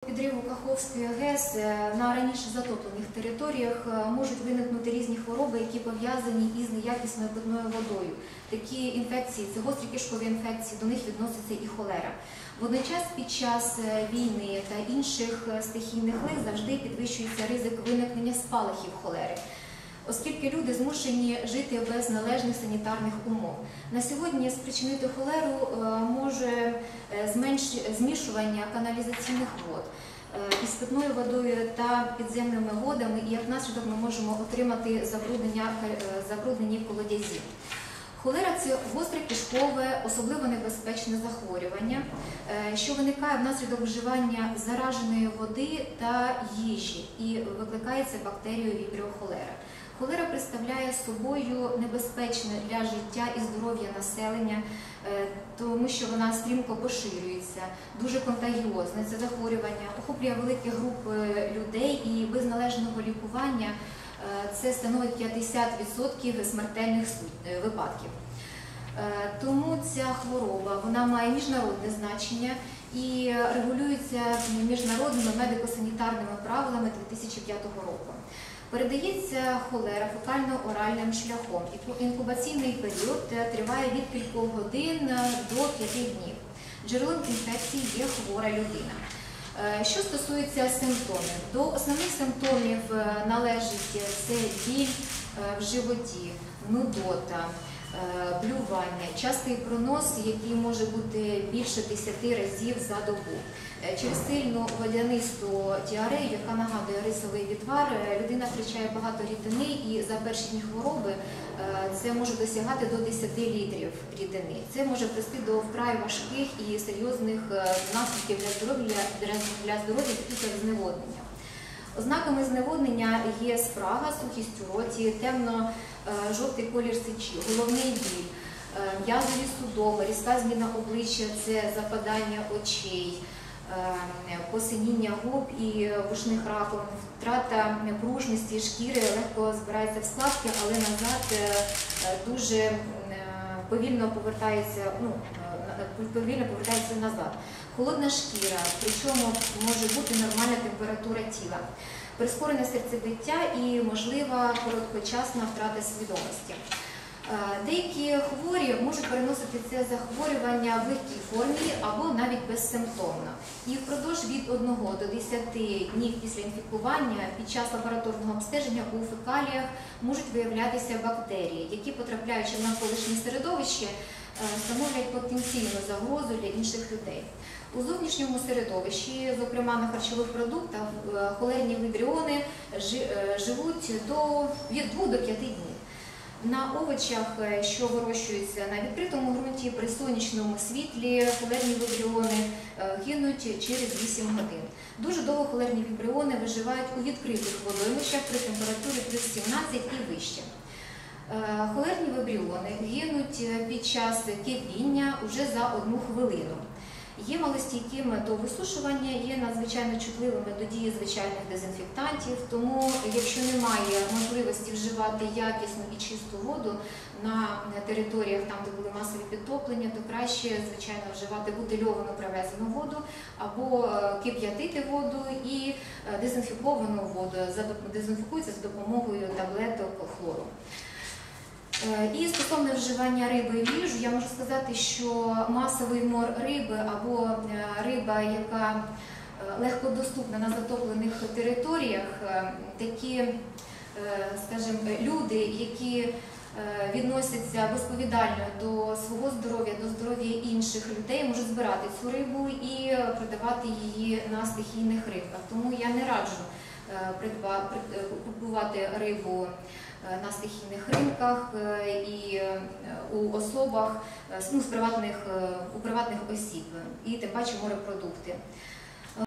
підриву Каховської ГЕС на раніше затоплених територіях можуть виникнути різні хвороби, які пов'язані із неякісною питною водою. Такі інфекції, це гострі кишкові інфекції, до них відноситься і холера. Водночас під час війни та інших стихійних лих завжди підвищується ризик виникнення спалахів холери, оскільки люди змушені жити без належних санітарних умов. На сьогодні спричинити холеру може змішування каналізаційних вод із питною водою та підземними водами, і як наслідок ми можемо отримати забруднені колодязі. Холера – це гостре кишкове, особливо небезпечне захворювання, що виникає внаслідок вживання зараженої води та їжі і викликається бактерією Vibrio cholerae. Холера представляє собою небезпечне для життя і здоров'я населення, тому що вона стрімко поширюється, дуже контагіозне це захворювання, охоплює великі групи людей і без належного лікування це становить 50% смертельних випадків. Тому ця хвороба вона має міжнародне значення і регулюється міжнародними медико-санітарними правилами 2005 року. Передається холера фекально-оральним шляхом. Інкубаційний період триває від кількох годин до 5 днів. Джерелом інфекції є хвора людина. Що стосується симптомів, до основних симптомів належить це біль в животі, нудота, блювання, частий пронос, який може бути більше 10 разів за добу. Через сильну водянисту діарею, яка нагадує рисовий відвар, людина втрачає багато рідини і за перші дні хвороби це може досягати до 10 літрів рідини. Це може привести до вкрай важких і серйозних наслідків для здоров'я, таких як зневоднення. Ознаками зневоднення є спрага, сухість у роті, темно-жовтий колір сечі, головний біль, м'язові судоми, різка зміна обличчя – це западання очей, посиніння губ і вушних раковин, втрата пружності шкіри, легко збирається в складки, але назад дуже повільно повертається назад. Холодна шкіра, причому може бути нормальна температура тіла, прискорене серцебиття і можлива короткочасна втрата свідомості. Деякі хворі можуть переносити це захворювання в легкій формі або навіть безсимптомно. І впродовж від 1 до 10 днів після інфікування під час лабораторного обстеження у фекаліях можуть виявлятися бактерії, які, потрапляючи в навколишнє середовище, становлять потенційну загрозу для інших людей. У зовнішньому середовищі, зокрема на харчових продуктах, холерні вібріони живуть від 2 до 5 днів. На овочах, що вирощуються на відкритому ґрунті, при сонячному світлі, холерні вібріони гинуть через 8 годин. Дуже довго холерні вібріони виживають у відкритих водоймищах при температурі плюс 17 і вище. Холерні вібріони гинуть під час кипіння вже за 1 хвилину. Є малостійкими до висушування, є надзвичайно чутливими до дії звичайних дезінфектантів, тому якщо немає можливості вживати якісну і чисту воду на територіях, там, де були масові підтоплення, то краще, звичайно, вживати бутильовану привезену воду або кип'ятити воду і дезінфіковану воду, дезінфікується за допомогою таблеток хлору. І стосовно вживання риби в їжу, я можу сказати, що масовий мор риби або риба, яка легкодоступна на затоплених територіях, такі, скажімо, люди, які відносяться безповідально до свого здоров'я, до здоров'я інших людей, можуть збирати цю рибу і продавати її на стихійних ринках. Тому я не раджу купувати рибу на стихійних ринках і у особах, у приватних осіб, і тим паче морепродукти.